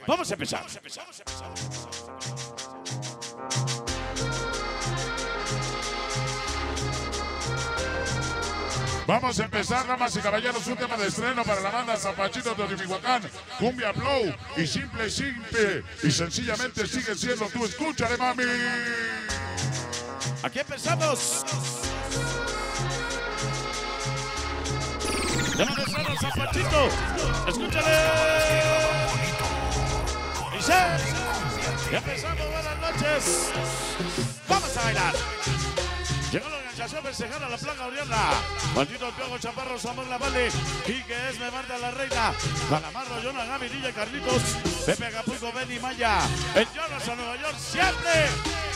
Vamos a empezar. Vamos a empezar, damas y caballeros, un tema de estreno para la banda San Panchito de Teotihuacán, Cumbia Flow, y simple y sencillamente sigue siendo tú. Escúchale, mami. Aquí empezamos. Tema de estreno, San Panchito. Escúchale. Y ya empezamos, buenas noches. Vamos a bailar. Llegó la organización festejar a la plaga Oriana. Maldito Piojo Chaparro, Samuel Lavale, Quique Esme, Marta la Reina, Calamarro, Jonah, Gaby, Nilla, Carlitos, Pepe Acapulco, Benny Maya, el Jonas a Nueva York, siempre.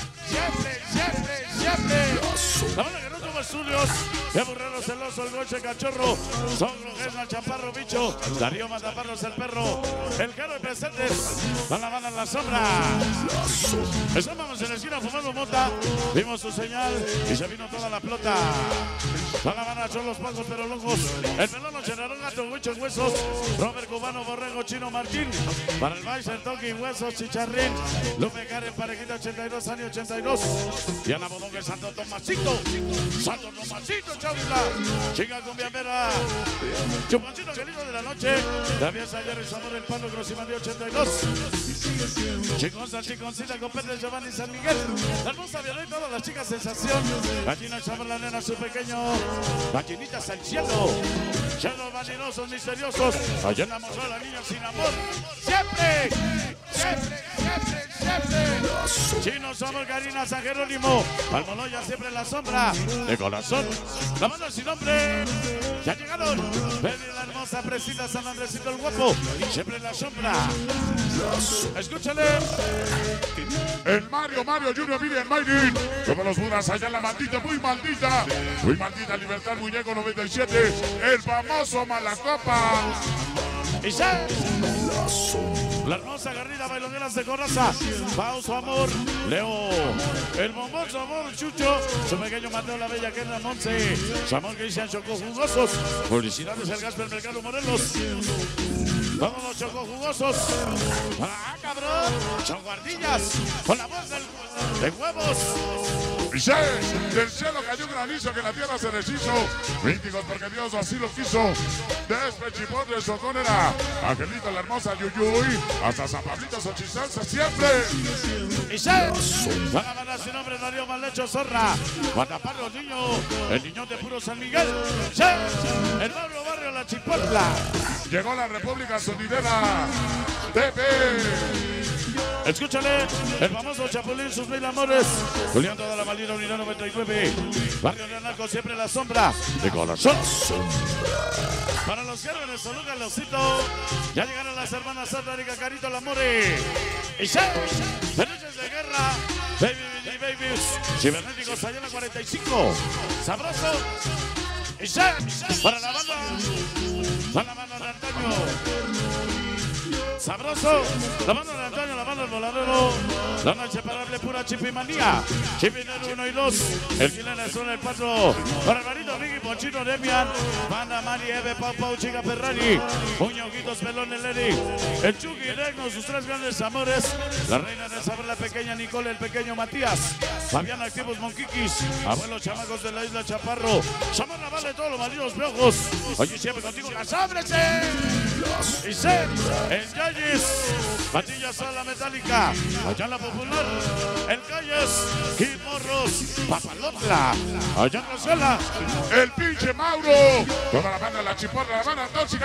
La banda que no tuvo estudios, de Burrero Celoso, el Goche Cachorro, Sogro, Gesna, Chaparro, Bicho, Darío Mataparros, el Perro, el Caro de Presentes, van la banda en la sombra. Estábamos en la esquina fumando mota, vimos su señal y se vino toda la flota. Van la banda, son los pagos pero locos, el Pelón, Generón, Gato, Huicho, Huesos, Robert Cubano, Borrego, Chino, Martín, para el Vice, el Toki, Huesos, Chicharrín, Lupe Karen, Parejita, 82, año 82, y Ana Bodonga, Santo Tomasito, Chavila, Chica Cumbiambera, Chuponcito, que lindo de la noche, Traviesa, Jerry, Zamor, el Pablo, Grosimandi, 82, Chiconza, Chiconcita, Copete, Giovanni, San Miguel, la hermosa Violeta, todas las chicas sensación, Gallina, Chamar, la nena, su pequeño, Gallinitas al cielo, cielos vanidosos, misteriosos, allá enamoró a la niña sin amor, siempre. Chino, Somos, Karina, San Jerónimo, Palmoloya, siempre en la sombra, de corazón, la banda sin nombre, ya llegaron, ven la hermosa Presita, San Andresito el guapo, siempre en la sombra, escúchale. El Mario Junior, Miriam Mayrin, como los Budas allá en la maldita, muy maldita Libertad, Muñeco 97, el famoso Malacopa. Y ya. La hermosa Garrida, Bailoneras de Coraza, Pauso Amor, Leo, el bombón Amor, Chucho, su pequeño Mateo, la bella Kenra Monse, Samón que dicen Choco Jugosos, publicidades el Gasper Mercado Morelos, vamos los Choco Jugosos, ¡ah, cabrón! Son guardillas, con la voz de huevos. Y del cielo cayó granizo que la tierra se deshizo, míticos porque Dios así lo quiso, desde Chipotle, Soconera, Angelita la hermosa Yuyuy, hasta San Pablito, Xochisalsa, siempre. Y van a ganar su nombre, Darío Mallecho Zorra, Guataparro, niño, el niño de puro San Miguel, el barrio La Chipotla. Llegó la República Sonidera, TV. Escúchale, el famoso Chapulín, sus mil amores, Julián, toda la maldita unidad 99, barrio de Anaco, siempre la sombra, de corazón. Para los jóvenes, Soluca, Losito, ya llegaron las hermanas Sandra y Cacarito, la More. Y Peluches de Guerra, Babies, Cibernéticos, allá en la 45, sabroso. Y para la banda de antaño. Sabroso, la banda de antaño, la banda del voladero, la noche inseparable, pura chipimanía, Chipinero 1 y 2, el Quilena es el paso, para Alvarito, Ricky, Ponchito, Demian, Banda, Mari, Eve, Pau, Chica Ferrari, Muñoquitos, Pelón, el Eri, el Chucky, Regno, sus tres grandes amores, la reina del saber, la pequeña Nicole, el pequeño Matías, Fabián, Activos, Monquiquis, abuelos chamacos de la isla Chaparro, Samar Navarre, todos los malditos piojos, oye, siempre contigo, las ábrese, y se, el Calles, Patilla Sala Metálica, allá en la Popular, el Calles, Kid Morros, Papalotla, allá en Rosela, el pinche Mauro, toda la banda de La Chiporra, la banda tóxica,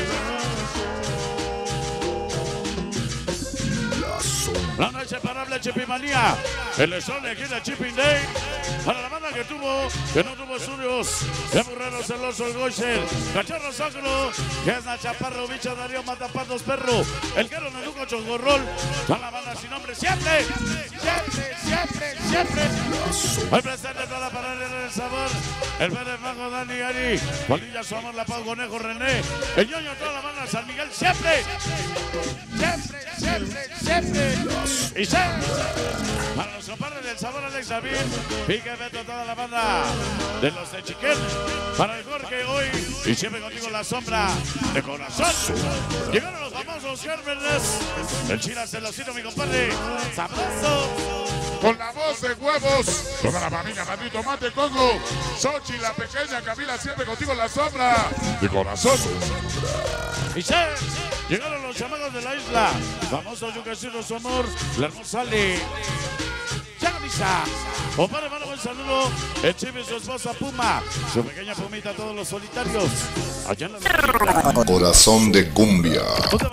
la noche inseparable Chipimanía, el sol de aquí de Chipping Day, para la banda que no tuvo estudios, de Burrero Celoso, el Goicher, Cachorro Sacro, Gesna, Chaparro, Bicho, Darío, Matapatos, Perro, el Quero, Nenuco, Chongorrol, para la banda sin nombre, siempre. Hoy presente toda la parada del sabor, el Pérez Mago, Dani, Ari, Polilla, su amor, la Pau, Conejo, René, el Ñoño, toda la banda San Miguel, siempre. Y para los compadres del sabor, Alex David, Pique, Beto, toda la banda de los de Chiquel, para el Jorge hoy, Y siempre contigo en la sombra de corazón. Llegaron los famosos Gérmenes. El Chila Celocino, mi compadre. Sabroso. Con la voz de huevos. Toda la familia, Madrid, Mate, Congo. Sochi, la pequeña Camila, siempre contigo en la sombra de corazón. Y llegaron los chamacos de la isla. Famoso Yucasino, su amor. La hermosa Ale. Chagamisa. Compadre, hermano, buen saludo. El Chive, su esposa Puma. Su pequeña Pumita, todos los solitarios. Allá en la Corazón de cumbia.